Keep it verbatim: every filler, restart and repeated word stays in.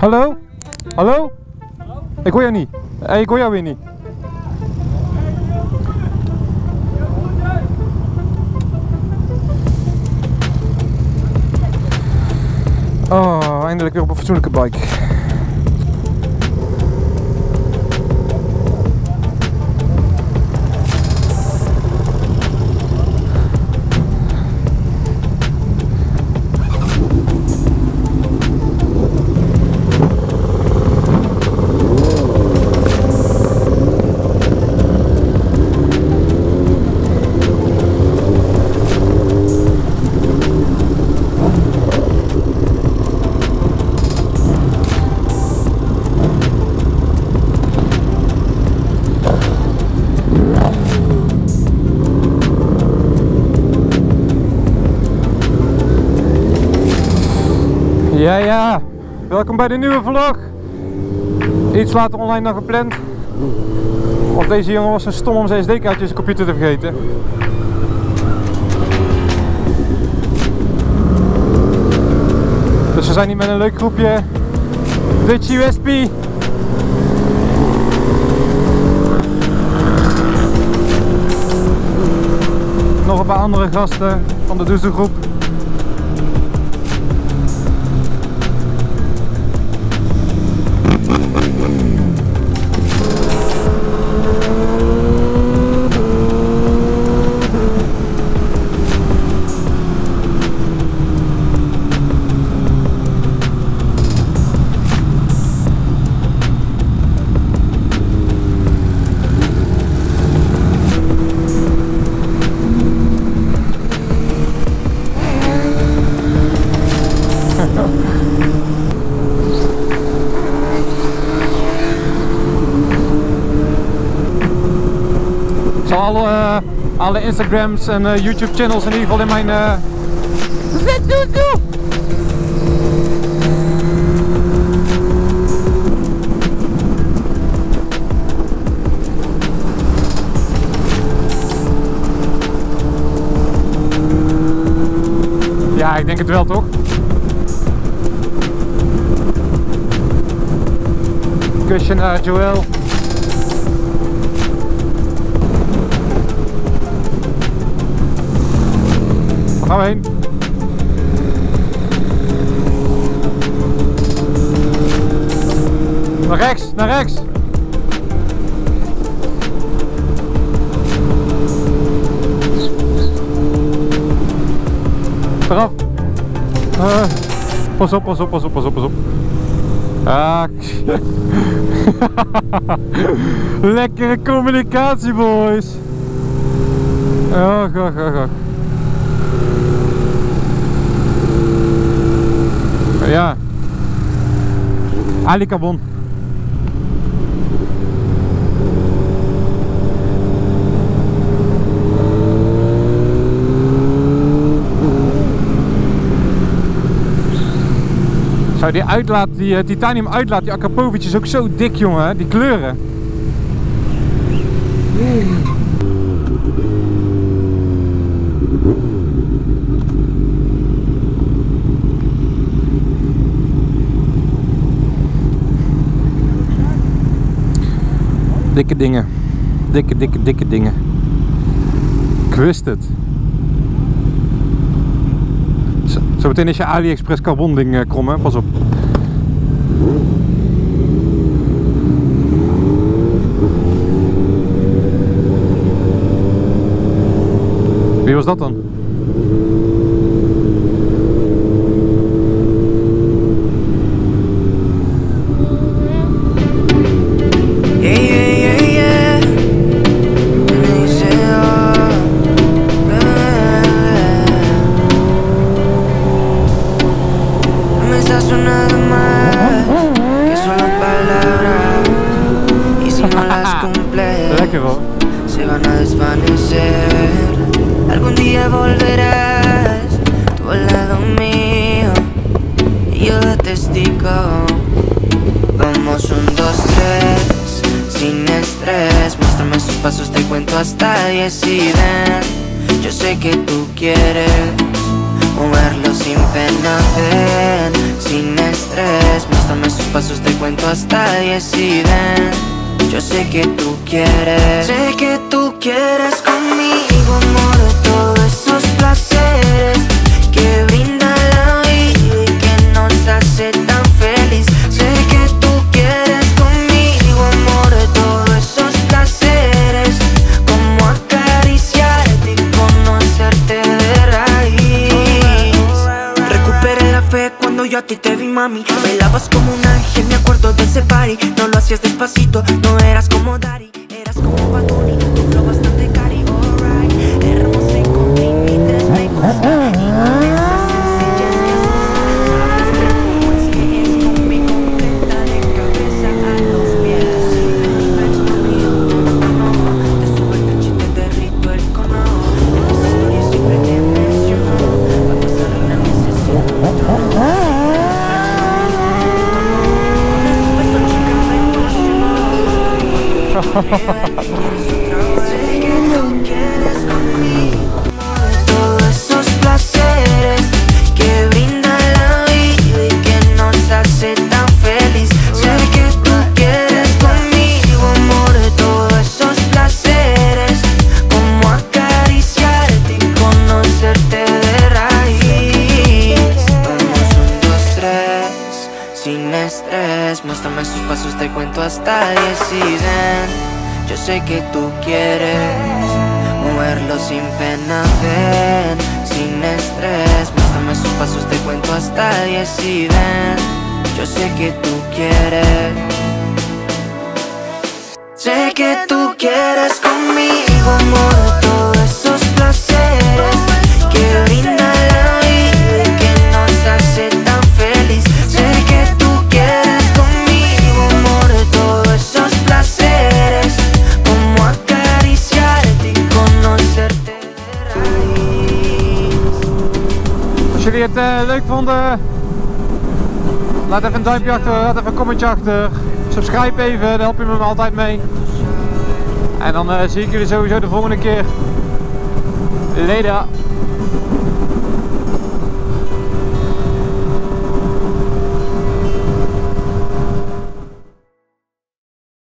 Hallo? Hallo? Ik hoor jou niet. Hey, ik hoor jou weer niet. Oh, eindelijk weer op een fatsoenlijke bike. Ja, ja, welkom bij de nieuwe vlog. Iets later online dan gepland. Want deze jongen was zo stom om zijn S D-kaartje in zijn computer te vergeten. Dus we zijn hier met een leuk groepje Dutch U S P. Nog een paar andere gasten van de Doezelgroep. Ik zal alle, uh, alle Instagrams en uh, YouTube channels in ieder geval in mijn uh... Ja, ik denk het wel, toch? Kusje naar Joël. Waar gaan we heen? Naar rechts, naar rechts! Eraf! Uh, pas op, pas op, pas op, pas op, pas op. Ah. Lekkere communicatie, boys! Oh, goh, goh, goh. Ja, Alicarbon. Zo, die uitlaat, die uh, titanium uitlaat, die Akrapovic is ook zo dik, jongen, die kleuren. Dikke dingen. Dikke, dikke, dikke dingen. Ik wist het. Zo, zo meteen is je AliExpress carbon ding uh, krom, hè? Pas op. Wie was dat dan? Lekker hoor. Se van a desvanecer. Algún día volverás tú al lado mío y yo de testigo. Vamos un, dos, tres, sin estrés. Muéstrame esos pasos, te cuento hasta diez y ven. Yo sé que tú quieres moverlo sin pena, ven. sin estrés. Muéstrame sus pasos, te cuento hasta diez y ven. Yo sé que tú quieres, sé que tú quieres conmigo, amor, todos esos placeres que brinda la vida y que nos hace tan feliz. Sé que tú quieres conmigo, amor, todos esos placeres, como acariciarte y conocerte de raíz. Recuperé la fe cuando yo a ti te vi, mami. Bailabas como un ángel, me acuerdo de ese party. No lo hacías despacito, no eras como Daddy, eras como Bad Bunny, tu flow bastante cari, alright. Hermosa y con límites me gusta, y con esa sencillez que haces hablas de cómo es que es conmigo, completa de cabeza a los pies. Flex conmigo, no, no, te subo el cachete, te derrito el cono. En tus historias siempre te menciono, para pasar reina necesito un trono. Sé que tú quieres conmigo, todos esos placeres que brinda la vida y que nos hace tan feliz. Sé que tú quieres conmigo, amor, todos esos placeres, como acariciarte y conocerte de raíz. Vamos un, dos, tres, sin estrés. Muéstrame sus pasos, te cuento hasta diez y ven. Yo sé que tú quieres moverlo sin pena, ven, sin estrés. Muéstrame sus pasos, te cuento hasta diez y ven. Yo sé que tú quieres, sé que tú quieres conmigo, amor, todos esos placeres que brinda la vida y que nos hace tan feliz. Sé que tú quieres conmigo, amor, todos esos placeres, como acariciarte y conocerte de raíz. Als jullie het uh, leuk vonden, laat even een duimpje achter, laat even een commentje achter. Subscribe even, daar help je me altijd mee. En dan uh, zie ik jullie sowieso de volgende keer. Later.